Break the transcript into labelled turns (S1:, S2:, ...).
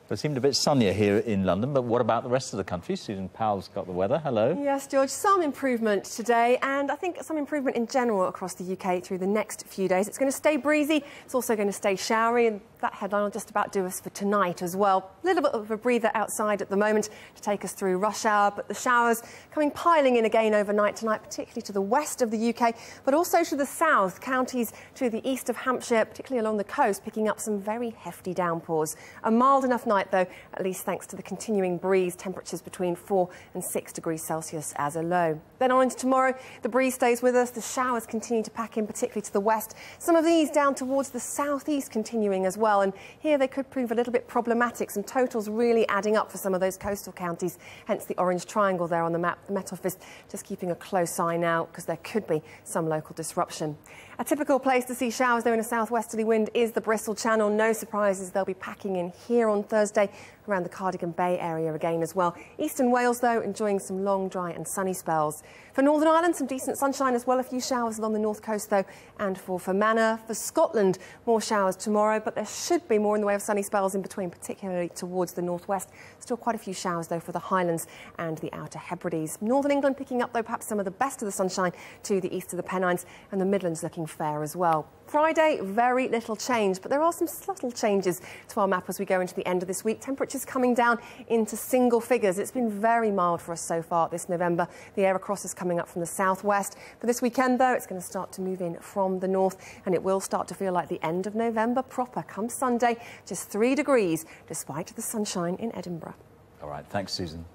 S1: It seemed a bit sunnier here in London, but what about the rest of the country? Susan Powell's got the weather. Hello.
S2: Yes, George, some improvement today, and I think some improvement in general across the UK through the next few days. It's going to stay breezy, it's also going to stay showery, and that headline will just about do us for tonight as well. A little bit of a breather outside at the moment to take us through rush hour, but the showers piling in again overnight tonight, particularly to the west of the UK, but also to the south, counties to the east of Hampshire, particularly along the coast, picking up some very hefty downpours. A mild enough night, though, at least thanks to the continuing breeze, temperatures between 4 and 6 degrees Celsius as a low. Then on into tomorrow, the breeze stays with us, the showers continue to pack in, particularly to the west. Some of these down towards the southeast continuing as well, and here they could prove a little bit problematic. Some totals really adding up for some of those coastal counties, hence the orange triangle there on the map. The Met Office just keeping a close eye now because there could be some local disruption. A typical place to see showers, though, in a southwesterly wind is the Bristol Channel. No surprises, they'll be packing in here on Thursday around the Cardigan Bay area again as well. Eastern Wales, though, enjoying some long, dry and sunny spells. For Northern Ireland, some decent sunshine as well. A few showers along the north coast, though. And for Fermanagh, for Scotland, more showers tomorrow, but there should be more in the way of sunny spells in between, particularly towards the northwest. Still quite a few showers, though, for the Highlands and the Outer Hebrides. Northern England picking up, though, perhaps some of the best of the sunshine to the east of the Pennines, and the Midlands looking fair as well. Friday, very little change, but there are some subtle changes to our map as we go into the end of this week. Temperatures coming down into single figures. It's been very mild for us so far this November. The air across is coming up from the southwest. For this weekend, though, it's going to start to move in from the north, and it will start to feel like the end of November proper come Sunday. Just 3 degrees, despite the sunshine in Edinburgh.
S1: All right, thanks, Susan.